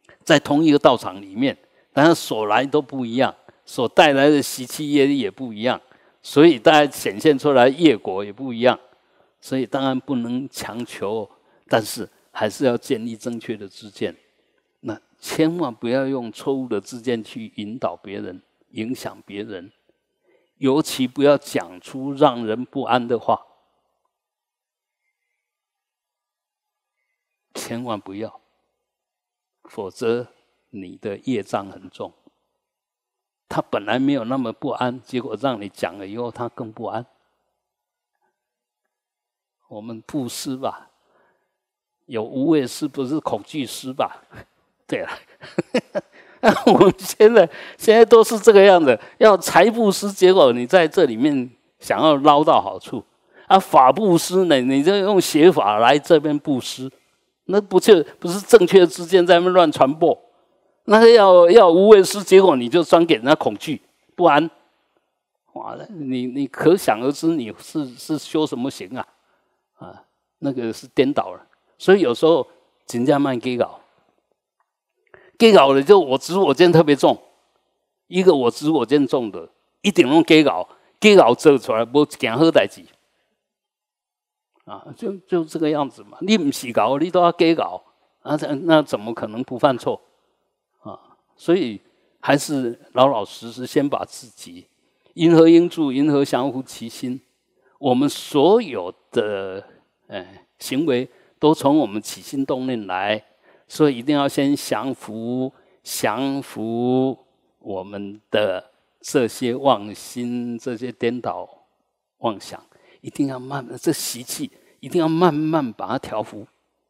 在同一个道场里面，但是所来都不一样，所带来的习气业力也不一样，所以大家显现出来业果也不一样。所以当然不能强求，但是还是要建立正确的知见。那千万不要用错误的知见去引导别人、影响别人，尤其不要讲出让人不安的话，千万不要，否则你的业障很重。他本来没有那么不安，结果让你讲了以后，他更不安。我们布施吧，有无畏施，不是恐惧施吧？对了，我们现在都是这个样子，要财布施，结果你在这里面想要捞到好处啊。法布施呢，你就用邪法来这边布施，那不是正确的知见在那边乱传播。那个要无畏施，结果你就专给人家恐惧不安，哇！你可想而知，你是修什么行啊？啊，那个是颠倒了。所以有时候真正慢给搞的，就我执我见特别重。一个我执我见重的，一定用给搞做出来，无一件好代志。啊，就这个样子嘛。你不是搞，你都要给搞啊，那怎么可能不犯错啊？所以还是老老实实先把自己因何应住，因何降伏其心。我们所有的行为都从我们起心动念来，所以一定要先降服我们的这些妄心、这些颠倒妄想，一定要这习气一定要慢慢把它调伏，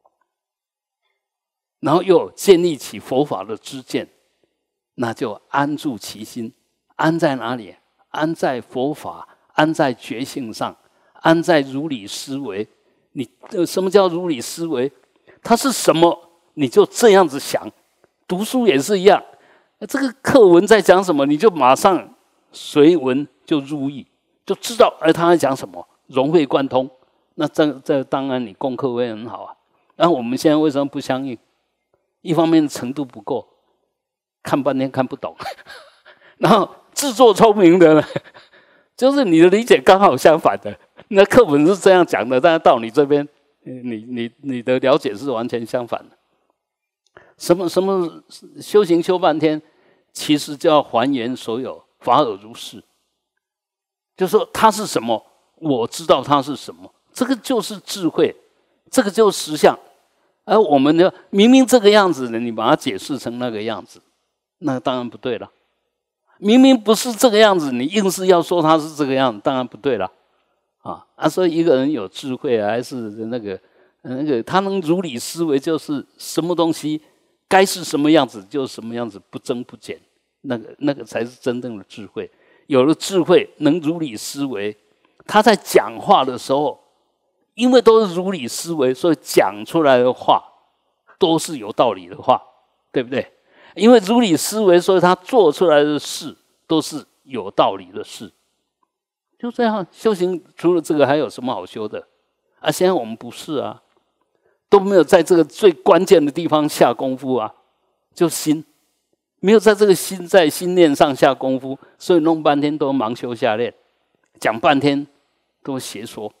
然后又建立起佛法的知见，那就安住其心。安在哪里？安在佛法，安在觉性上，安在如理思维。你什么叫如理思维？它是什么，你就这样子想。读书也是一样，这个课文在讲什么，你就马上随文就入意，就知道他在讲什么，融会贯通。那这当然你功课会很好啊。那我们现在为什么不相应？一方面程度不够，看半天看不懂，然后自作聪明的呢，就是你的理解刚好相反的。那课本是这样讲的，但是到你这边，你的了解是完全相反的。什么修行修半天，其实就要还原所有法尔如是，就是说它是什么，我知道它是什么，这个就是智慧，这个就是实相。而我们呢，明明这个样子的，你把它解释成那个样子，那当然不对了。明明不是这个样子，你硬是要说它是这个样子，当然不对了。所以一个人有智慧，还是那个他能如理思维，就是什么东西该是什么样子就是什么样子，不增不减，那个才是真正的智慧。有了智慧，能如理思维，他在讲话的时候，因为都是如理思维，所以讲出来的话都是有道理的话，对不对？因为如理思维，所以他做出来的事都是有道理的事。就这样，修行除了这个还有什么好修的？现在我们不是啊，都没有在这个最关键的地方下功夫啊，就心，没有在这个在心念上下功夫，所以弄半天都盲修瞎练，讲半天都邪说。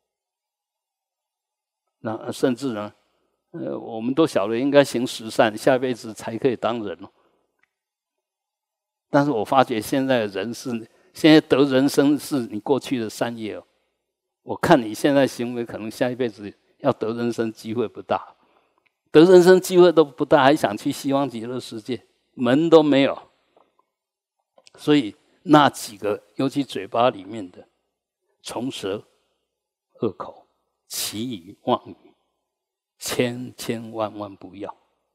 那甚至呢，我们都晓得应该行十善，下辈子才可以当人哦。但是我发觉现在的人现在得人生是你过去的善业哦。我看你现在行为，可能下一辈子要得人生机会不大，得人生机会都不大，还想去西方极乐世界，门都没有。所以那几个，尤其嘴巴里面的虫舌、恶口、绮语、妄语，千千万万不要，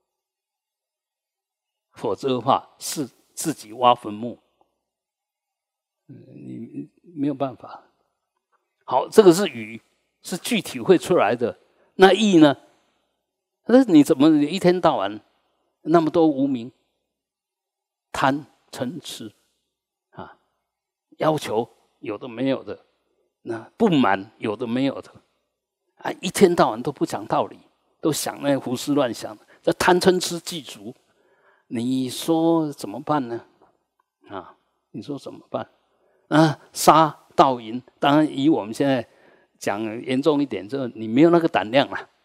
否则的话是自己挖坟墓。你没有办法。好，这个是语，是具体会出来的。那意呢？你怎么一天到晚那么多无明、贪、嗔、痴啊？要求有的没有的，那不满有的没有的一天到晚都不讲道理，都想那胡思乱想，这贪嗔痴具足你说怎么办呢？啊，你说怎么办？啊，杀盗淫，当然以我们现在讲严重一点，就是你没有那个胆量了。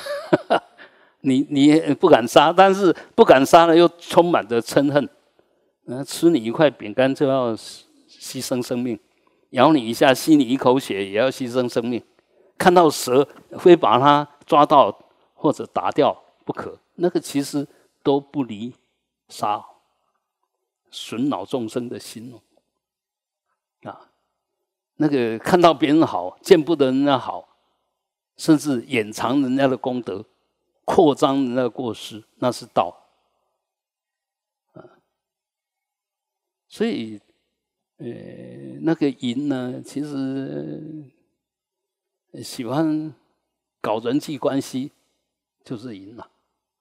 你不敢杀，但是不敢杀了又充满着嗔恨。吃你一块饼干就要牺牲生命，咬你一下吸你一口血也要牺牲生命。看到蛇非把它抓到或者打掉不可，那个其实都不离杀，损恼众生的心啊。那个看到别人好，见不得人家好，甚至掩藏人家的功德，扩张人家的过失，那是道。所以，那个淫呢，其实喜欢搞人际关系，就是淫了。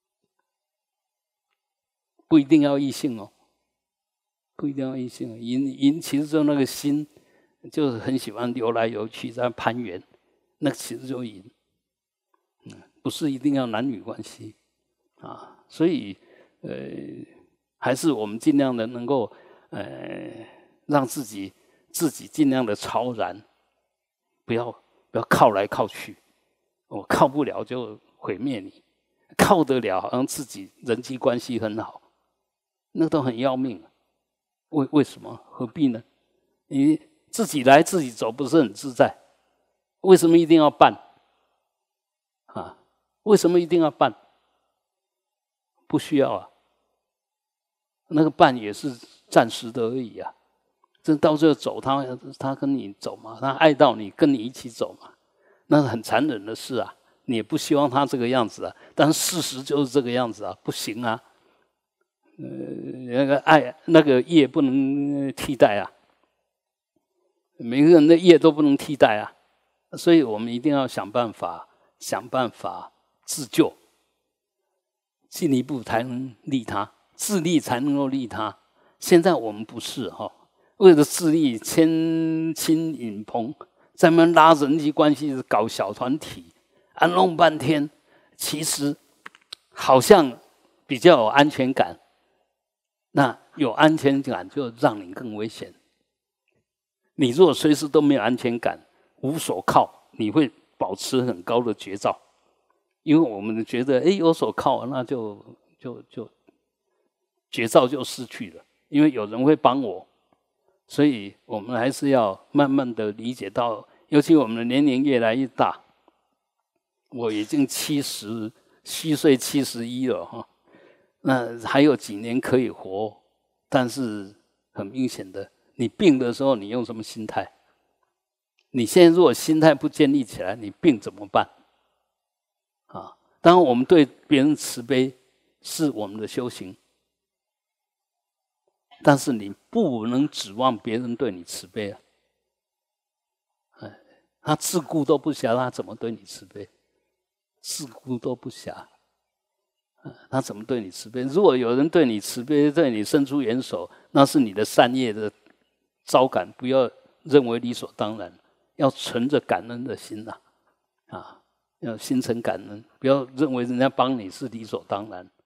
不一定要异性哦，不一定要异性。淫其实就那个心，就是很喜欢游来游去，在攀援，那其实就淫。不是一定要男女关系啊。所以，还是我们尽量的能够。让自己尽量的超然，不要靠来靠去。我靠不了就毁灭你，靠得了好像自己人际关系很好，那都很要命。为什么？何必呢？你自己来自己走，不是很自在？为什么一定要办？啊？为什么一定要办？不需要啊。那个伴也是暂时的而已啊，这到最后走，他跟你走嘛，他爱到你，跟你一起走嘛，那是很残忍的事啊。你也不希望他这个样子啊，但事实就是这个样子啊，不行啊。那个爱，那个业不能替代啊，每个人的业都不能替代啊，所以我们一定要想办法自救，进一步才能利他。自利才能够利他。现在我们不是哈，为了自利牵亲引朋，在那拉人际关系，搞小团体，弄半天，其实好像比较有安全感。那有安全感就让你更危险。你如果随时都没有安全感，无所靠，你会保持很高的绝招，因为我们觉得有所靠，那就绝招就失去了，因为有人会帮我，所以我们还是要慢慢的理解到，尤其我们的年龄越来越大，我已经虚岁71了哈，那还有几年可以活，但是很明显的，你病的时候你用什么心态？你现在如果心态不建立起来，你病怎么办？啊，当然我们对别人慈悲是我们的修行。但是你不能指望别人对你慈悲啊！他自顾都不暇，他怎么对你慈悲？自顾都不暇，他怎么对你慈悲？如果有人对你慈悲，对你伸出援手，那是你的善业的招感，不要认为理所当然，要存着感恩的心呐，要心存感恩，不要认为人家帮你是理所当然。